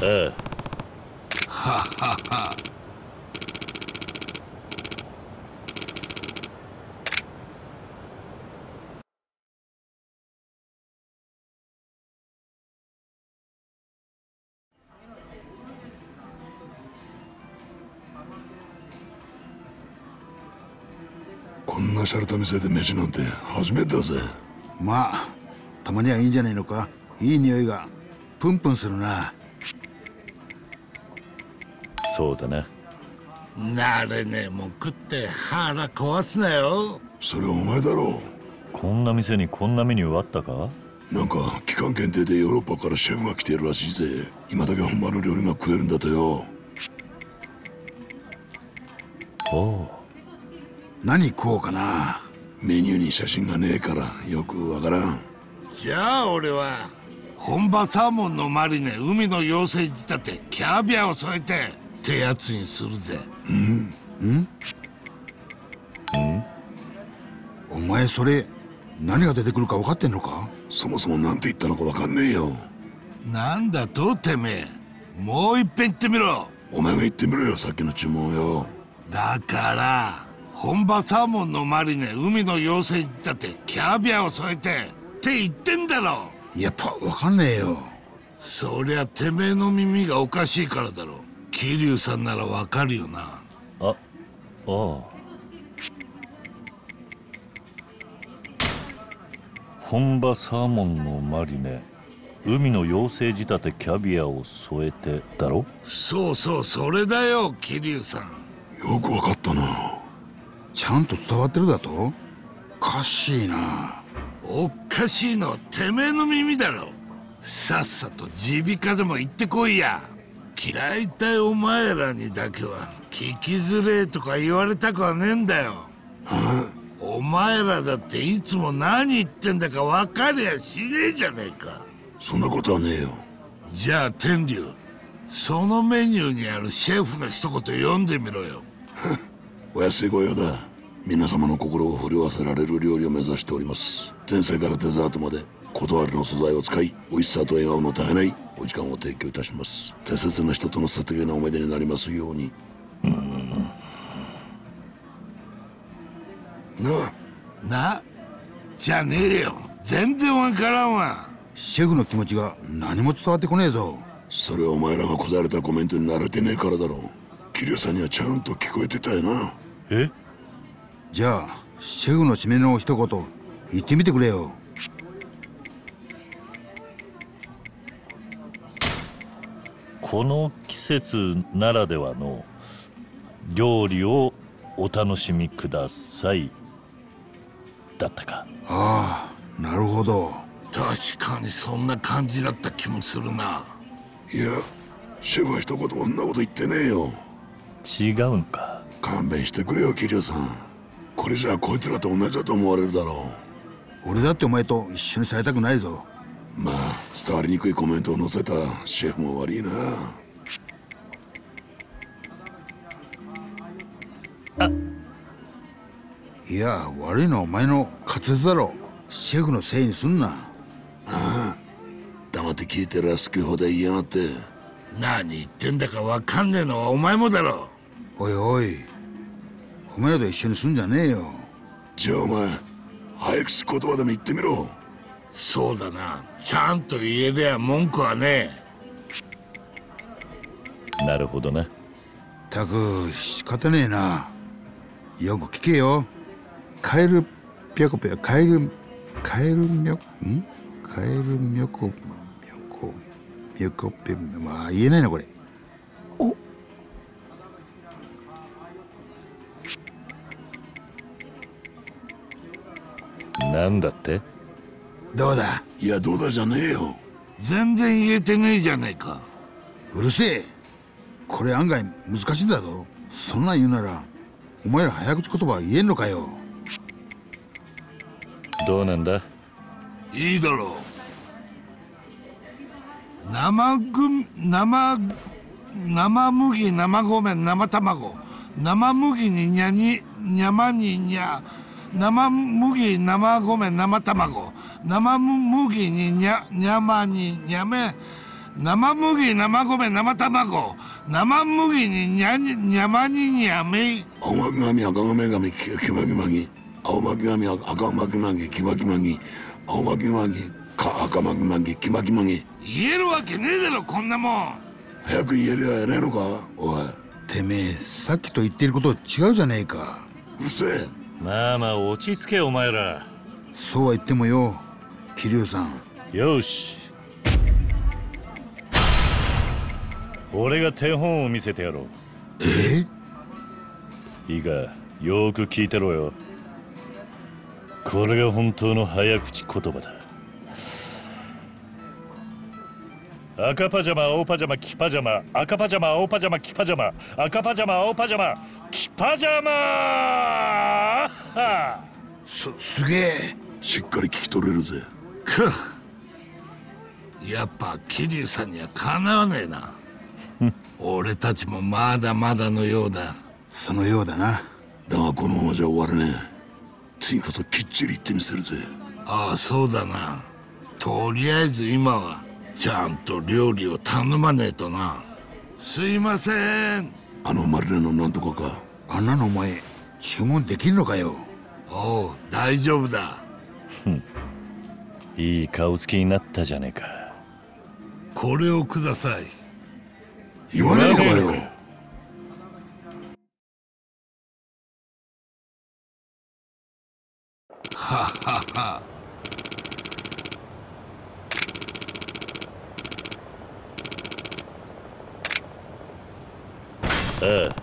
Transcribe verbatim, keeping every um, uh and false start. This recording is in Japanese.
ええ。 ははは。 こんな洒落た店で飯なんて初めてだぜ。 まあたまにはいいんじゃないのか。いい匂いがプンプンするな。 そうだな。 慣れねえもん食って腹壊すなよ。 それはお前だろう。 こんな店にこんなメニューあったか。 なんか期間限定でヨーロッパからシェフが来ているらしいぜ。今だけ本場の料理が食えるんだとよ。 おう。 何食おうかな。 メニューに写真がねえからよくわからん。 じゃあ俺は本場サーモンのマリネ、海の妖精仕立て、キャビアを添えてってやつにするぜ。 うんうんうんお前それ何が出てくるか分かってんのか。 そもそもなんて言ったのかわかんねえよ。 なんだとてめえ、もう一遍言ってみろ。 お前が言ってみろよ、さっきの注文よ。 だから本場サーモンのマリネ、海の妖精仕立て、キャビアを添えてって言ってんだろ。 やっぱ分かんねえよ。 そりゃてめえの耳がおかしいからだろ。桐生さんならわかるよな。 あ、ああ。本場サーモンのマリネ、海の妖精仕立てキャビアを添えてだろ。 そうそう、それだよ桐生さん。 よくわかったな。 ちゃんと伝わってるだと。おかしいな。 おかしいのてめえの耳だろ。さっさと耳鼻科でも行ってこいや。大体お前らにだけは聞きづれえとか言われたくはねえんだよ。お前らだっていつも何言ってんだか分かりゃしねえじゃねえか。 そんなことはねえよ。 じゃあ天竜、そのメニューにあるシェフの一言読んでみろよ。 お安いご用だ。皆様の心を震わせられる料理を目指しております。前菜からデザートまで断りの素材を使い、美味しさと笑顔の絶えないお時間を提供いたします。大切な人との素敵な思い出になりますように。 ななじゃねえよ、全然わからんわ。 シェフの気持ちが何も伝わってこねえぞ。 それはお前らがこざれたコメントに慣れてねえからだろう。桐生さんにはちゃんと聞こえてたよな。 え、 じゃあシェフの締めの一言言ってみてくれよ。 この季節ならではの料理をお楽しみくださいだったか。 ああ、なるほど。 確かにそんな感じだった気もするな。 いや、シェフは一言こんなこと言ってねえよ。 違うんか。 勘弁してくれよ桐生さん。これじゃあこいつらと同じだと思われるだろう。俺だってお前と一緒にされたくないぞ。 まあ伝わりにくいコメントを載せたシェフも悪いな。 あ、 いや悪いのはお前の滑舌だろ。シェフのせいにすんな。 ああ、黙って聞いてりゃ好き放題言いやがって。 何言ってんだかわかんねえのはお前もだろ。 おいおい、お前らと一緒にすんじゃねえよ。 じゃあお前早口言葉でも言ってみろ。 そうだな、ちゃんと言えりゃ文句はねえ。なるほどな。 たく仕方ねえな。よく聞けよ。カエルぴょこぴょカエルカエルみょんカエルみょこみょこみょこぴょ、まあ言えないなこれ。 お、なんだって。 どうだ。 いやどうだじゃねえよ。 全然言えてねえじゃねえか。 うるせえ。これ案外難しいんだぞ。そんなん言うならお前ら早口言葉言えんのかよ。 どうなんだ。 いいだろう。生ぐ生生麦、生米、生卵、生麦ににゃににゃまににゃ、生麦、生米、生卵、生麦ににゃにゃまににゃめ、 生麦、生米、生卵、生麦ににゃににゃまににゃめ。 青巻紙、赤米紙、ききまきまき。青巻紙、赤巻紙、きまきまき。青巻紙、か赤巻紙、きまきまき。 言えるわけねえだろ、こんなもん。 早く言えりゃやれんのか、おい。 てめえさっきと言ってること違うじゃねえか。 うるせえ。 まあまあ落ち着けお前ら。 そうは言ってもよ、桐生さん。 よし、俺が手本を見せてやろう。 え？ いいか、よーく聞いてろよ。これが本当の早口言葉だ。赤パジャマ、青パジャマ、黄パジャマ、赤パジャマ、青パジャマ、黄パジャマ、赤パジャマ、青パジャマ、黄パジャマはす、すげえ。 しっかり聞き取れるぜ。 くっ、やっぱ桐生さんにはかなわねえな。俺たちもまだまだのようだ。 そのようだな。 だがこのままじゃ終われねえ。次こそきっちり言ってみせるぜ。 ああ、そうだな。とりあえず今はちゃんと料理を頼まねえとな。すいません。 あのマリレのなんとかか。 あんなのお前注文できるのかよ。 おう、大丈夫だ。 いい顔つきになったじゃねえか。 これをください。 言わないのかよ。 ははは。 ああ、